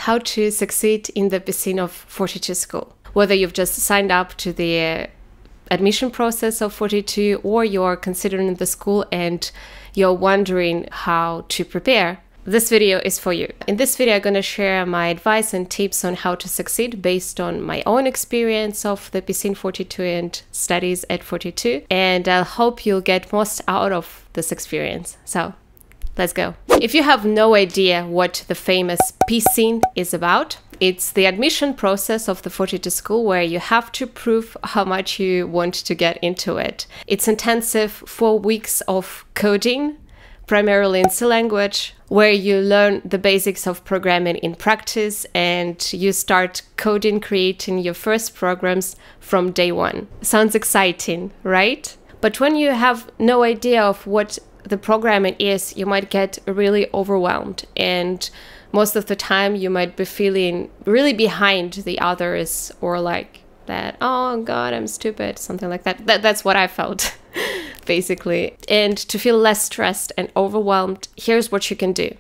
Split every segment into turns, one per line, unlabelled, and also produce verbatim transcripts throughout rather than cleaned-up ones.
how to succeed in the Piscine of forty-two school. Whether you've just signed up to the uh, admission process of forty-two, or you're considering the school and you're wondering how to prepare, this video is for you. In this video, I'm going to share my advice and tips on how to succeed based on my own experience of the Piscine forty-two and studies at forty-two. And I hope you'll get most out of this experience. So let's go. If you have no idea what the famous Piscine is about, it's the admission process of the forty-two school where you have to prove how much you want to get into it. It's intensive four weeks of coding, primarily in C language, where you learn the basics of programming in practice and you start coding, creating your first programs from day one. Sounds exciting, right? But when you have no idea of what the programming is, you might get really overwhelmed, and most of the time you might be feeling really behind the others, or like that, oh God, I'm stupid, something like that. that that's what I felt. Basically. And to feel less stressed and overwhelmed, here's what you can do.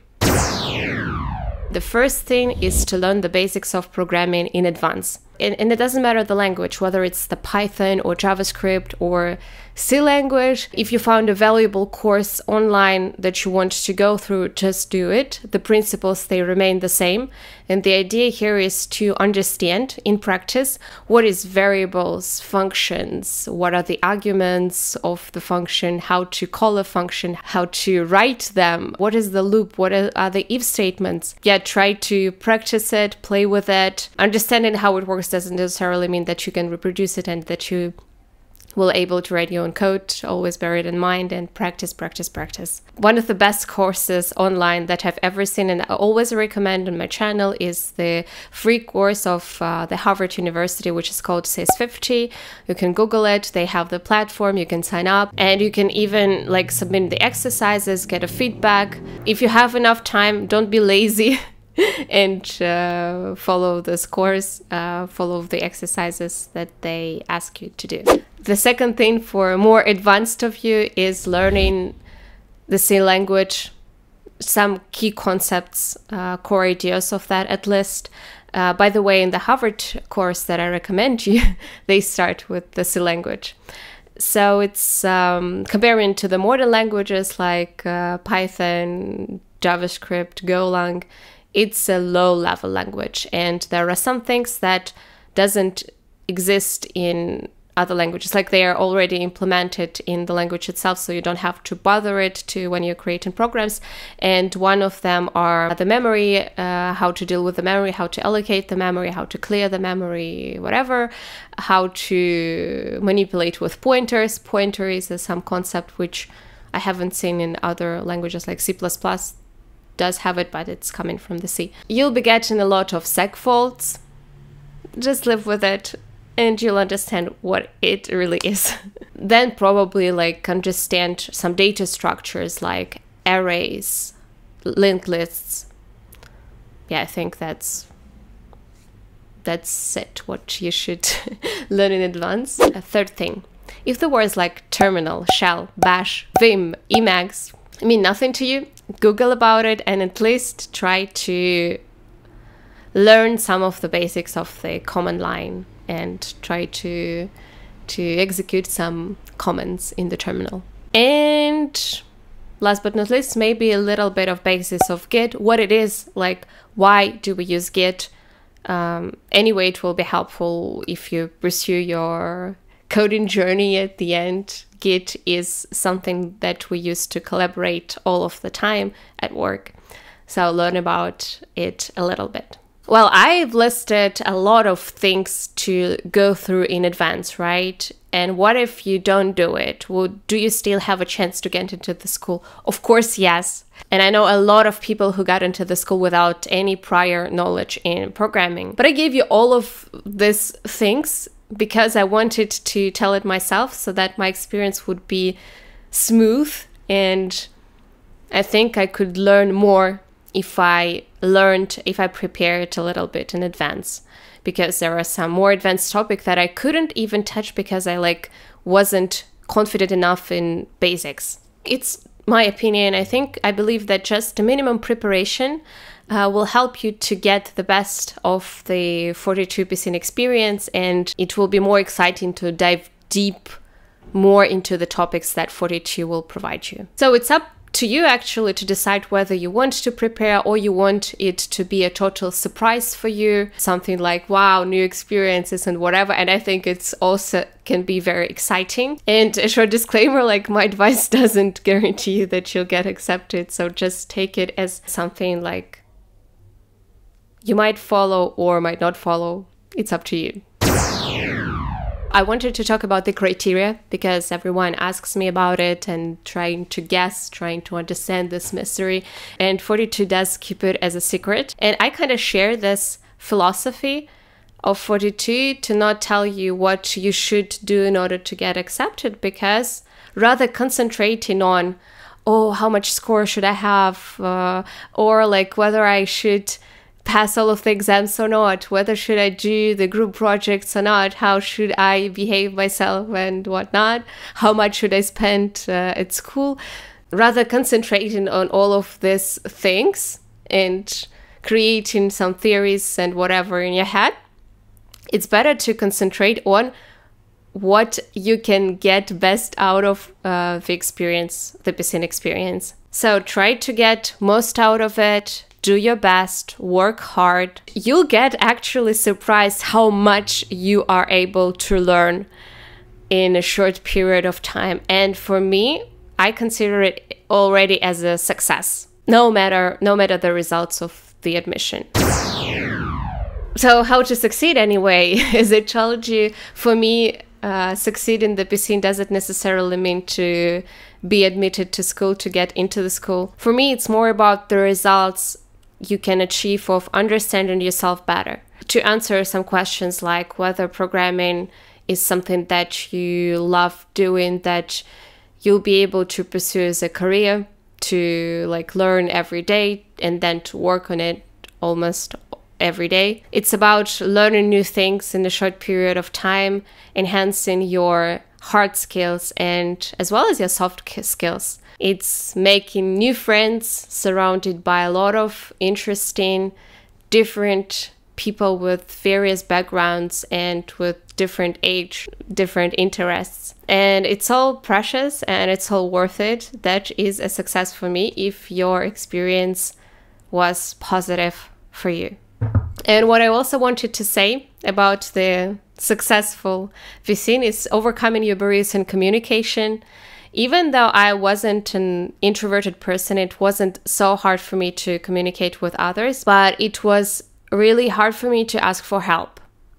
The first thing is to learn the basics of programming in advance. And, and it doesn't matter the language, whether it's the Python or JavaScript or C language. If you found a valuable course online that you want to go through, just do it. The principles, they remain the same. And the idea here is to understand in practice what is variables, functions, what are the arguments of the function, how to call a function, how to write them, what is the loop, what are the if statements. Yeah, try to practice it, play with it. Understanding how it works doesn't necessarily mean that you can reproduce it and that you will able to write your own code. Always bear it in mind and practice, practice, practice. One of the best courses online that I've ever seen and I always recommend on my channel is the free course of uh, the Harvard University, which is called C S fifty. You can Google it. They have the platform. You can sign up and you can even like submit the exercises, get a feedback. If you have enough time, don't be lazy. and uh, follow this course, uh, follow the exercises that they ask you to do. The second thing for more advanced of you is learning the C language, some key concepts, uh, core ideas of that at least. Uh, by the way, in the Harvard course that I recommend you, they start with the C language. So it's um, comparing to the modern languages like uh, Python, JavaScript, Golang. It's a low-level language, and there are some things that doesn't exist in other languages, like they are already implemented in the language itself, so you don't have to bother it to when you're creating programs. And one of them are the memory, uh, how to deal with the memory, how to allocate the memory, how to clear the memory, whatever, how to manipulate with pointers. Pointer is uh, some concept which I haven't seen in other languages like C plus plus. Does have it, but it's coming from the C. You'll be getting a lot of segfaults. Just live with it and you'll understand what it really is. Then probably like understand some data structures like arrays, linked lists. Yeah, I think that's that's it, what you should learn in advance. A third thing, if the words like terminal, shell, bash, vim, emacs mean nothing to you, Google about it and at least try to learn some of the basics of the command line and try to to execute some commands in the terminal. And last but not least, maybe a little bit of basics of Git, what it is, like why do we use Git. Um, anyway, it will be helpful if you pursue your coding journey at the end. Git is something that we use to collaborate all of the time at work. So learn about it a little bit. Well, I've listed a lot of things to go through in advance, right? And what if you don't do it? Well, do you still have a chance to get into the school? Of course, yes. And I know a lot of people who got into the school without any prior knowledge in programming. But I gave you all of these things because I wanted to tell it myself so that my experience would be smooth, and I think I could learn more if I learned, if I prepared a little bit in advance, because there are some more advanced topics that I couldn't even touch because I like wasn't confident enough in basics. It's my opinion. I think I believe that just the minimum preparation uh, will help you to get the best of the forty-two Piscine experience, and it will be more exciting to dive deep more into the topics that forty-two will provide you. So it's up to you actually to decide whether you want to prepare or you want it to be a total surprise for you, something like, wow, new experiences and whatever. And I think it's also can be very exciting. And a short disclaimer, like, my advice doesn't guarantee that you'll get accepted, so just take it as something like you might follow or might not follow. It's up to you. I wanted to talk about the criteria because everyone asks me about it and trying to guess, trying to understand this mystery. And forty-two does keep it as a secret. And I kind of share this philosophy of forty-two to not tell you what you should do in order to get accepted, because rather concentrating on, oh, how much score should I have? Uh, or like whether I should pass all of the exams or not, whether should I do the group projects or not, how should I behave myself and whatnot, how much should I spend uh, at school, rather concentrating on all of these things and creating some theories and whatever in your head, it's better to concentrate on what you can get best out of uh, the experience, the Piscine experience. So try to get most out of it. Do your best, work hard. You'll get actually surprised how much you are able to learn in a short period of time. And for me, I consider it already as a success, no matter, no matter the results of the admission. So how to succeed anyway? As I told you, for me, uh, succeed in the Piscine doesn't necessarily mean to be admitted to school, to get into the school. For me, it's more about the results you can achieve of understanding yourself better. To answer some questions like whether programming is something that you love doing, that you'll be able to pursue as a career, to like learn every day and then to work on it almost every day. It's about learning new things in a short period of time, enhancing your hard skills and as well as your soft skills. It's making new friends surrounded by a lot of interesting, different people with various backgrounds and with different age, different interests. And it's all precious and it's all worth it. That is a success for me if your experience was positive for you. And what I also wanted to say about the successful Piscine is overcoming your barriers in communication. Even though I wasn't an introverted person, it wasn't so hard for me to communicate with others, but it was really hard for me to ask for help.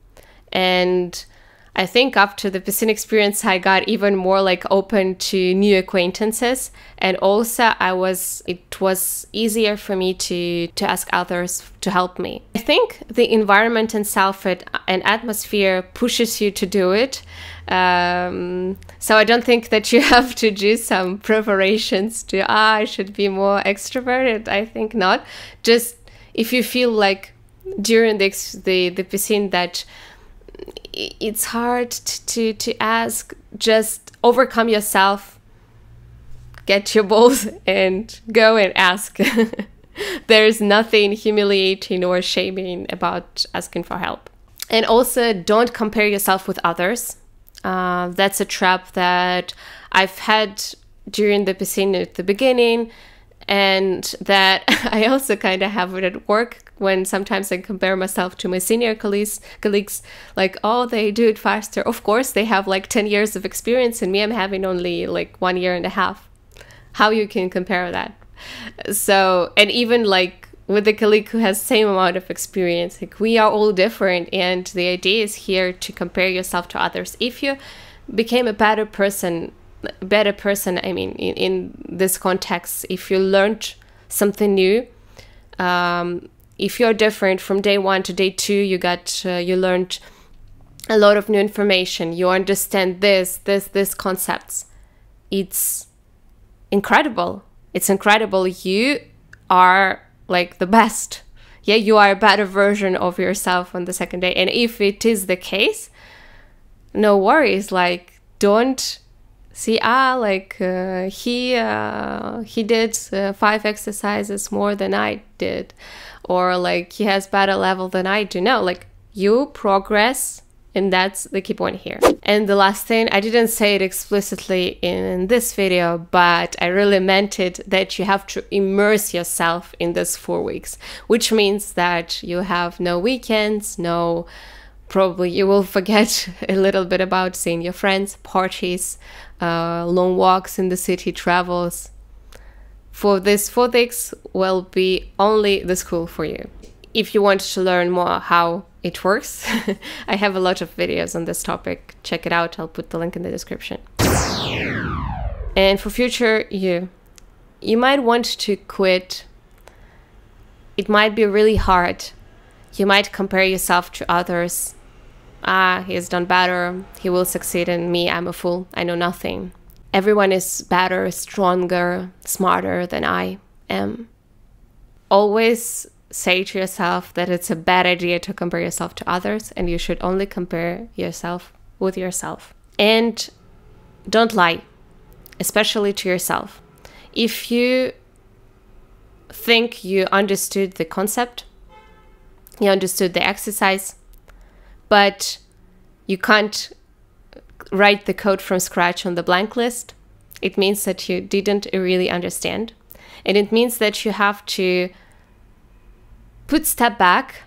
And I think after the Piscine experience, I got even more like open to new acquaintances. And also I was, it was easier for me to, to ask others to help me. I think the environment and self and atmosphere pushes you to do it. Um, so I don't think that you have to do some preparations to, ah, I should be more extroverted. I think not. Just if you feel like during the, the, the Piscine that it's hard to, to ask, just overcome yourself, get your balls and go and ask. There's nothing humiliating or shaming about asking for help. And also don't compare yourself with others. Uh, that's a trap that I've had during the Piscine at the beginning, and that I also kind of have it at work when sometimes I compare myself to my senior colleagues, colleagues like, oh, they do it faster. Of course, they have like ten years of experience and me, I'm having only like one year and a half. How you can compare that? So, and even like with a colleague who has the same amount of experience, like we are all different, and the idea is here to compare yourself to others. If you became a better person, better person, I mean, in, in this context, if you learned something new, um, if you're different from day one to day two, you got, uh, you learned a lot of new information, you understand this, this, this concepts. It's incredible. It's incredible. You are like the best. Yeah, you are a better version of yourself on the second day. And if it is the case, no worries. Like, don't see, ah, like uh, he uh, he did uh, five exercises more than I did, or like he has better level than I do. No, like you progress, and that's the key point here. And the last thing, I didn't say it explicitly in this video, but I really meant it, that you have to immerse yourself in this four weeks, which means that you have no weekends, no, probably you will forget a little bit about seeing your friends, parties, uh, long walks in the city, travels. For this four weeks will be only the school for you. If you want to learn more how it works, I have a lot of videos on this topic. Check it out. I'll put the link in the description. And for future you, you might want to quit. It might be really hard. You might compare yourself to others. Ah, he has done better. He will succeed, and me, I'm a fool. I know nothing. Everyone is better, stronger, smarter than I am. Always say to yourself that it's a bad idea to compare yourself to others, and you should only compare yourself with yourself. And don't lie, especially to yourself. If you think you understood the concept, you understood the exercise, but you can't write the code from scratch on the blank list, it means that you didn't really understand. And it means that you have to put step back,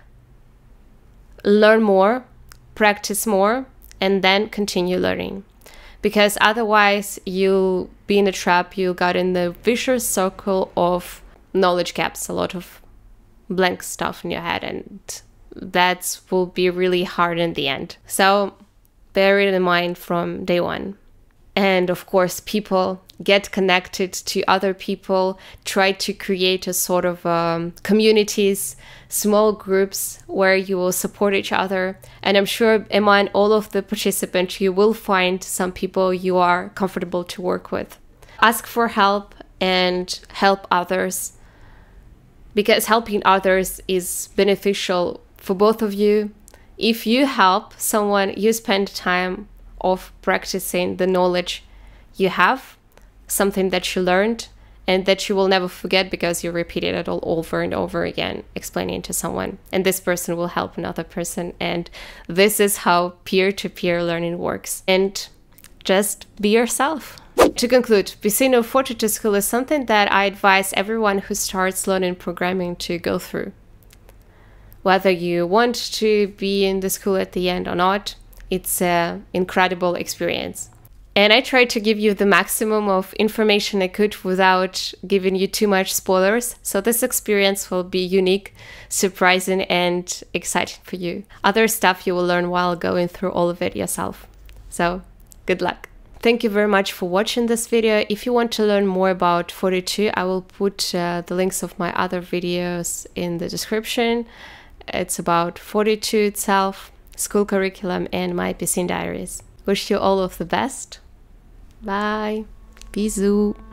learn more, practice more, and then continue learning. Because otherwise you'll be in a trap, you got in the vicious circle of knowledge gaps, a lot of blank stuff in your head, and that will be really hard in the end. So bear it in mind from day one. And of course, people, get connected to other people, try to create a sort of um, communities, small groups where you will support each other. And I'm sure among all of the participants, you will find some people you are comfortable to work with. Ask for help and help others, because helping others is beneficial for both of you. If you help someone, you spend time of practicing the knowledge you have, something that you learned and that you will never forget because you repeated it all over and over again, explaining to someone. And this person will help another person. And this is how peer-to-peer learning works. And just be yourself. To conclude, Piscine Fortitude School is something that I advise everyone who starts learning programming to go through. Whether you want to be in the school at the end or not, it's an incredible experience. And I tried to give you the maximum of information I could without giving you too much spoilers. So this experience will be unique, surprising, and exciting for you. Other stuff you will learn while going through all of it yourself. So good luck. Thank you very much for watching this video. If you want to learn more about Fortitude, I will put uh, the links of my other videos in the description. It's about Fortitude itself, school curriculum, and my Piscine diaries. Wish you all of the best. Bye. Bisous.